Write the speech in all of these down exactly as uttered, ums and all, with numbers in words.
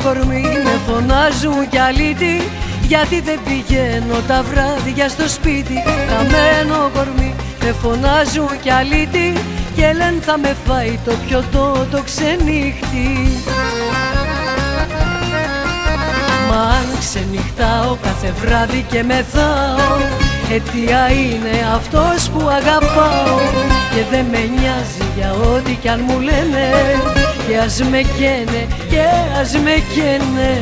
κορμί με φωνάζουν κι αλήτη, γιατί δεν πηγαίνω τα βράδια στο σπίτι. Χαμένο κορμί με φωνάζουν κι αλήτη, και λένε θα με φάει το πιωτό το ξενύχτη. Μα αν ξενυχτάω κάθε βράδυ και μεθάω, αιτία είναι αυτός που αγαπάω. Και δεν με νοιάζει για ό,τι κι αν μου λένε, και ας με καίνε, και ας με καίνε.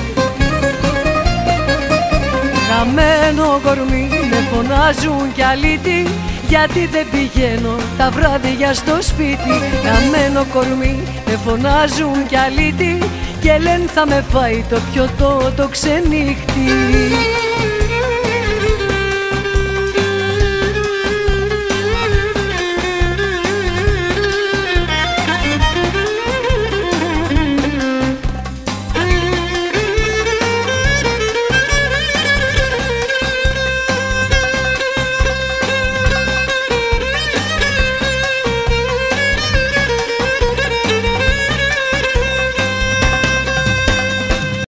Χαμένο κορμί με φωνάζουν κι αλήτη, γιατί δεν πηγαίνω τα βράδια στο σπίτι. Χαμένο κορμί με φωνάζουν κι αλήτη, και λένε θα με φάει το πιωτό το ξενύχτη.